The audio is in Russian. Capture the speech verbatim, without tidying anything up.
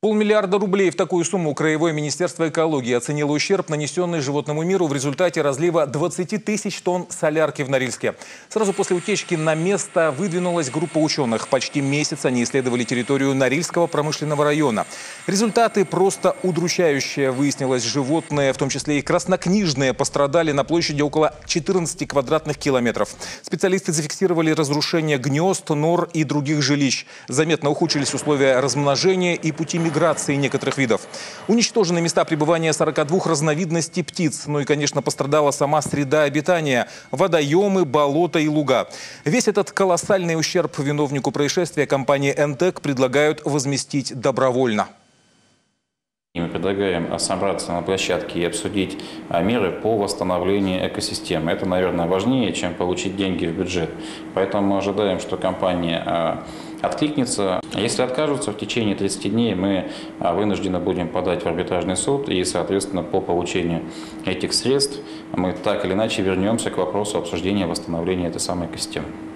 Полмиллиарда рублей. В такую сумму Краевое министерство экологии оценило ущерб, нанесенный животному миру в результате разлива двадцати тысяч тонн солярки в Норильске. Сразу после утечки на место выдвинулась группа ученых. Почти месяц они исследовали территорию Норильского промышленного района. Результаты просто удручающие. Выяснилось, животные, в том числе и краснокнижные, пострадали на площади около четырнадцати квадратных километров. Специалисты зафиксировали разрушение гнезд, нор и других жилищ. Заметно ухудшились условия размножения и пути миграции. миграции некоторых видов. Уничтожены места пребывания сорока двух разновидностей птиц. Ну и, конечно, пострадала сама среда обитания – водоемы, болота и луга. Весь этот колоссальный ущерб виновнику происшествия компании «Энтек» предлагают возместить добровольно. Мы предлагаем собраться на площадке и обсудить меры по восстановлению экосистемы. Это, наверное, важнее, чем получить деньги в бюджет. Поэтому мы ожидаем, что компания откликнется. Если откажутся, в течение тридцати дней мы вынуждены будем подать в арбитражный суд. И, соответственно, по получению этих средств мы так или иначе вернемся к вопросу обсуждения восстановления этой самой экосистемы.